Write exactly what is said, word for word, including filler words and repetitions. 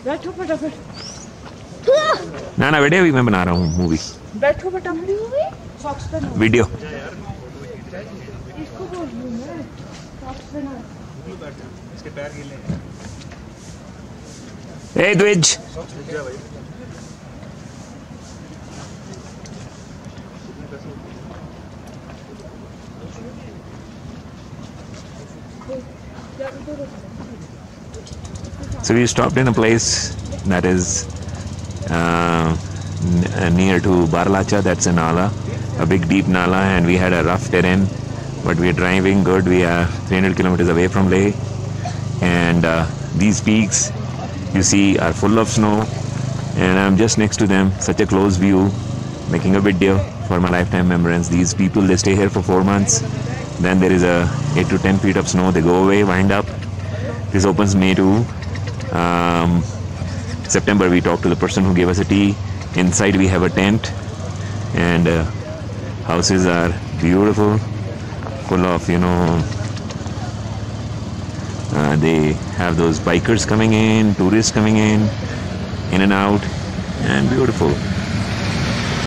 बैठो फटाफट। ना ना वीडियो भी मैं बना रहा हूँ मूवी। बैठो फटाफट। सॉक्स पहनो। वीडियो। इसको बोल रही हूँ मैं। सॉक्स पहनो। इसके पैर गीले हैं। ए द्विज। So we stopped in a place that is uh, near to Baralacha. That's a nala, a big deep nala, and we had a rough terrain, but we are driving good. We are three hundred kilometers away from Leh, and uh, these peaks you see are full of snow, and I'm just next to them. Such a close view, making a video for my lifetime remembrance. These people, they stay here for four months. Then there is a eight to ten feet of snow. They go away, wind up. This opens May to um, September. We talked to the person who gave us a tea. Inside we have a tent, and uh, houses are beautiful, full of, you know, uh, they have those bikers coming in, tourists coming in, in and out, and beautiful.